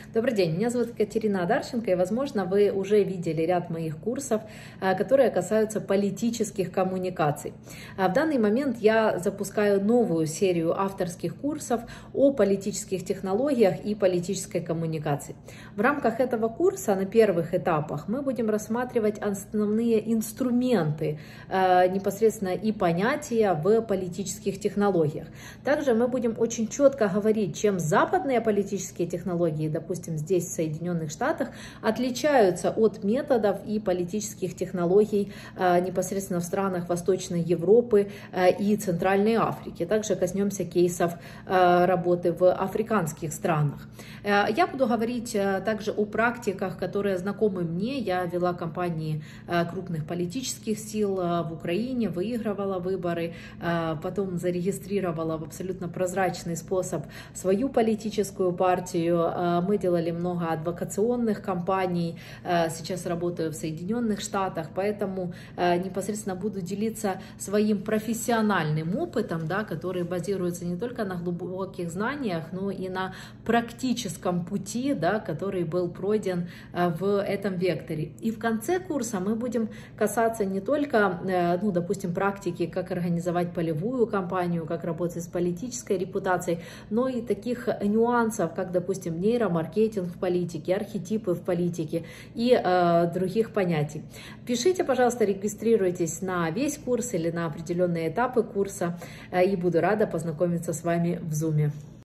Добрый день, меня зовут Екатерина Одарченко, и, возможно, вы уже видели ряд моих курсов, которые касаются политических коммуникаций. В данный момент я запускаю новую серию авторских курсов о политических технологиях и политической коммуникации. В рамках этого курса на первых этапах мы будем рассматривать основные инструменты непосредственно и понятия в политических технологиях. Также мы будем очень четко говорить, чем западные политические технологии, допустим, здесь в Соединенных Штатах, отличаются от методов и политических технологий непосредственно в странах Восточной Европы и Центральной Африки. Также коснемся кейсов работы в африканских странах. Я буду говорить также о практиках, которые знакомы мне. Я вела кампании крупных политических сил в Украине, выигрывала выборы, потом зарегистрировала в абсолютно прозрачный способ свою политическую партию. Мы делали много адвокационных кампаний, сейчас работаю в Соединенных Штатах, поэтому непосредственно буду делиться своим профессиональным опытом, да, который базируется не только на глубоких знаниях, но и на практическом пути, да, который был пройден в этом векторе. И в конце курса мы будем касаться не только, допустим, практики, как организовать полевую кампанию, как работать с политической репутацией, но и таких нюансов, как, допустим, нейромаркетинг в политике, архетипы в политике и других понятий. Пишите, пожалуйста, регистрируйтесь на весь курс или на определенные этапы курса, и буду рада познакомиться с вами в Zoom.